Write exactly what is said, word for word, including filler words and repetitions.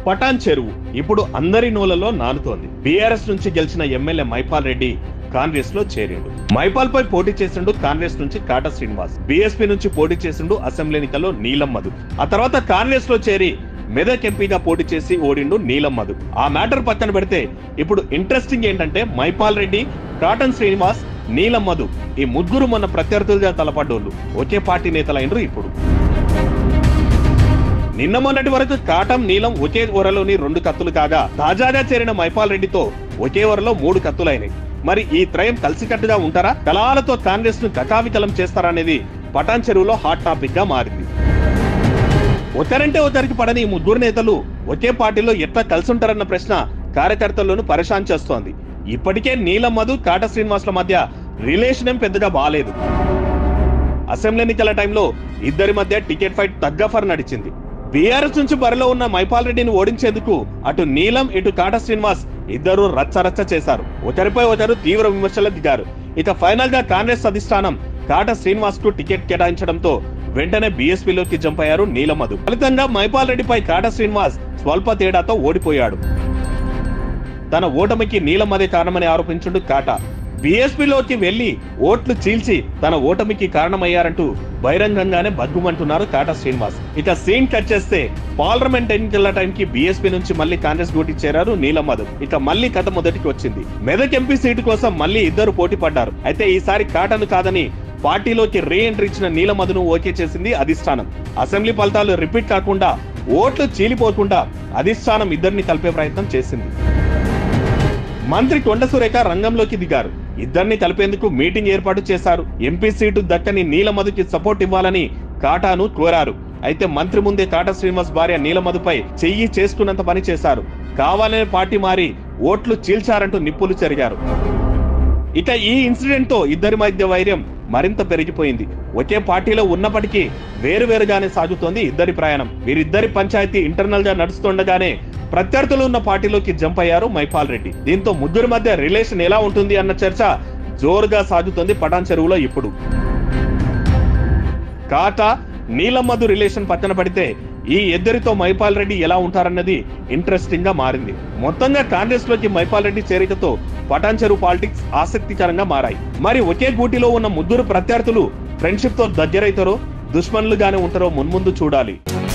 పటాన్ చెరువు ఇప్పుడు అందరి నోలలో నానుతోంది. బీఆర్ఎస్ నుంచి గెలిచిన ఎమ్మెల్యే మైపాల్ రెడ్డి కాంగ్రెస్ లో చేరిండు. మైపాల్ పై పోటీ చేసిండు కాంగ్రెస్ నుంచి కాటా శ్రీనివాస్. బీఎస్పీ నుంచి పోటీ చేసిండు అసెంబ్లీ ఎన్నికల్లో నీలం మధు. ఆ తర్వాత కాంగ్రెస్ లో చేరి మెదక్ ఎంపీగా పోటీ చేసి ఓడిండు నీలం మధు. ఆ మ్యాటర్ పక్కన పెడితే ఇప్పుడు ఇంట్రెస్టింగ్ ఏంటంటే మైపాల్ రెడ్డి, కాటన్ శ్రీనివాస్, నీలం మధు ఈ ముగ్గురు మొన్న ప్రత్యర్థులుగా తలపడ్డోళ్ళు ఒకే పార్టీ నేతలైనరు. ఇప్పుడు నిన్న మొన్నటి వరకు కాటం, నీలం ఒకే ఓరలోని రెండు కత్తులు కాగా తాజాగా చేరిన మైపాల్ రెడ్డితో ఒకే ఓరలో మూడు కత్తులైనాయి. మరి ఈ త్రయం కలిసికట్టుగా ఉంటారా, కలాలతో కాంగ్రెస్ ను కకావికలం చేస్తారా అనేది పటాన్ చెరువులో హాట్ టాపిక్ గా మారింది. ఒకరంటే ఒకరికి పడని ఈ ముగ్గురు నేతలు ఒకే పార్టీలో ఎట్లా కలిసి ఉంటారన్న ప్రశ్న కార్యకర్తలను పరేషాన్ చేస్తోంది. ఇప్పటికే నీలం మధు, కాటా శ్రీనివాస్ల మధ్య రిలేషన్ ఏం పెద్దగా బాలేదు. అసెంబ్లీ ఎన్నికల టైంలో ఇద్దరి మధ్య టికెట్ ఫైట్ తగ్గఫర్ నడిచింది. బీఆర్ఎస్ నుంచి బరిలో ఉన్న మైపాల్ రెడ్డిని ఓడించేందుకు అటు నీలం, ఇటు కాటా శ్రీనివాస్ ఇద్దరు రచ్చరచ్చ చేశారు. ఒకరిపై ఒకరు తీవ్ర విమర్శలు దిగారు. ఇక ఫైనల్ గా కాంగ్రెస్ అధిష్టానం కాటా శ్రీనివాస్ కు టికెట్ కేటాయించడంతో వెంటనే బీఎస్పీలోకి జంప్ అయ్యారు నీలం మధు. ఫలితంగా మైపాల్ రెడ్డిపై కాటా శ్రీనివాస్ స్వల్ప తేడాతో ఓడిపోయాడు. తన ఓటమికి నీలం మధే కారణమని ఆరోపించుండు కాటా. బీఎస్పీలోకి వెళ్లి ఓట్లు చీల్చి తన ఓటమికి కారణమయ్యారంటూ బహిరంగంగానే బగ్గుమంటున్నారు కాటా శ్రీనివాస్. ఇక సీన్ కట్ చేస్తే పార్లమెంట్ ఎన్నికల టైంకి బీఎస్పీ నుంచి మళ్ళీ కాంగ్రెస్ డ్యూటీ చేరారు నీలం మధు. ఇక మళ్ళీ కథ మొదటికి వచ్చింది. మెదక్ ఎంపీ సీటు కోసం మళ్ళీ ఇద్దరు పోటీ పడ్డారు. అయితే ఈసారి కాటాను కాదని పార్టీలోకి రీ ఎంట్రీ ఇచ్చిన నీలం మధును ఓకే చేసింది అధిష్టానం. అసెంబ్లీ ఫలితాలు రిపీట్ కాకుండా, ఓట్లు చీలిపోకుండా అధిష్టానం ఇద్దరిని కలిపే ప్రయత్నం చేసింది. మంత్రి కొండ సురేఖ రంగంలోకి దిగారు. ఇద్దరిని కలిపేందుకు మీటింగ్ ఏర్పాటు చేశారు. ఎంపీ సీటు దక్కని నీలం మధుకి సపోర్ట్ ఇవ్వాలని కాటాను కోరారు. అయితే మంత్రి ముందే కాటా శ్రీనివాస్ భార్య నీలం మధుపై చెయ్యి చేసుకున్నంత పని చేశారు. కావాలనే పార్టీ మారి ఓట్లు చీల్చారంటూ నిప్పులు చెరిగారు. ఇక ఈ ఇన్సిడెంట్ తో ఇద్దరి మధ్య వైర్యం మరింత పెరిగిపోయింది. ఒకే పార్టీలో ఉన్నప్పటికీ వేరువేరుగానే సాగుతోంది ఇద్దరి ప్రయాణం. వీరిద్దరి పంచాయతీ ఇంటర్నల్ గా నడుస్తుండగానే ప్రత్యర్థులు ఉన్న పార్టీలోకి జంప్ అయ్యారు మైపాల్ రెడ్డి. దీంతో ముగ్గురి మధ్య రిలేషన్ ఎలా ఉంటుంది అన్న చర్చ జోరుగా సాగుతోంది పటాన్ చెరువులో. ఇప్పుడు కాటా, నీలం మధు రిలేషన్ పక్కన పడితే ఈ ఇద్దరితో మైపాల్ రెడ్డి ఎలా ఉంటారన్నది ఇంట్రెస్టింగ్ గా మారింది. మొత్తంగా కాంగ్రెస్ లోకి మైపాల్ రెడ్డి చేరికతో పటాన్ చెరువు పాలిటిక్స్ ఆసక్తికరంగా మారాయి. మరి ఒకే గూటిలో ఉన్న ముగ్గురు ప్రత్యర్థులు ఫ్రెండ్షిప్ తో దగ్గరైతారో, దుష్మన్లుగానే ఉంటారో మున్ముందు చూడాలి.